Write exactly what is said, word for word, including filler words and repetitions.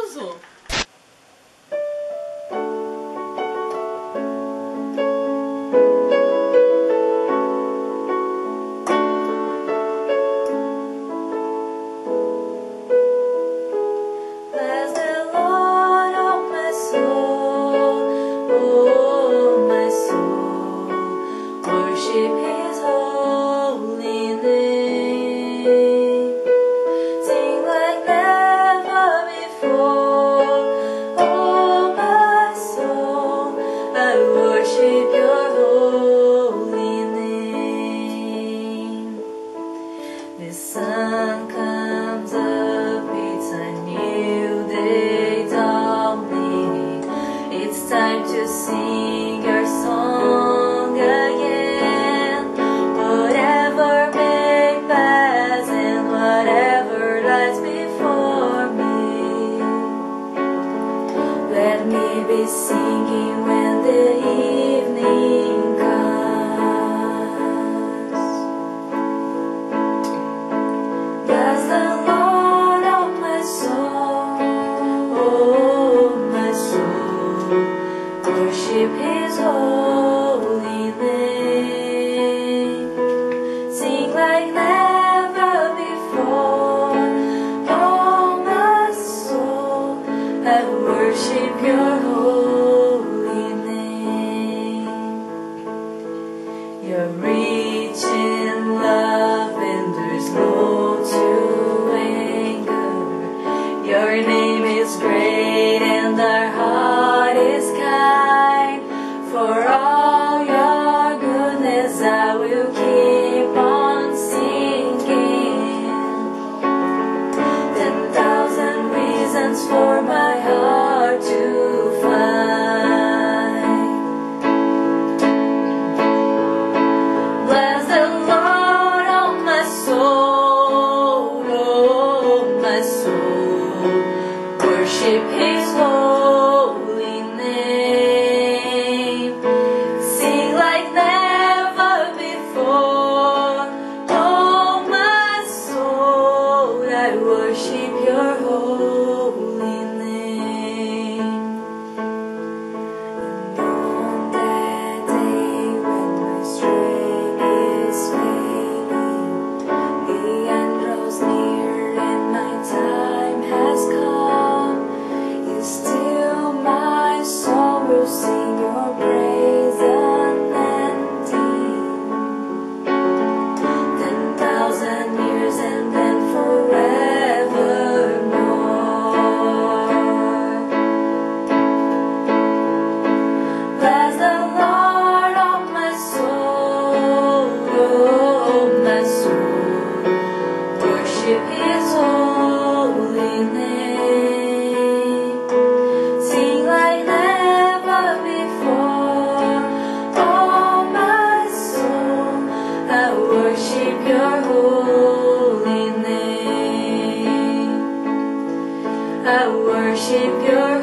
so. Bless the Lord, oh my soul, oh my soul, worship His holy name. Sing like never before, oh my soul, I worship Your holy name. The sun comes up, it's a new day dawning. It's time to sing Your song again. Whatever may pass and whatever lies before me, let me be singing when the evening comes. Bless the Lord, oh my soul, oh my soul, worship His holy name. Sing like never before, oh my soul, I worship Your holy name. You're rich in love and there's no to anger. Your name is great and our heart is kind. For all Your goodness I will keep on singing. Ten thousand reasons for my heart to find. Bless the Lord, oh my soul, oh my soul, worship His holy name. Sing like never before, oh my soul, I worship Your holy name. And on that day when my strength is failing, the end draws near and my time has come, you still my soul will sing Your praise unending. Ten thousand years and then forevermore. Bless the Lord, oh my soul, oh my soul, worship His holy name. Sing like never before, oh my soul, I worship Your holy name. I worship Your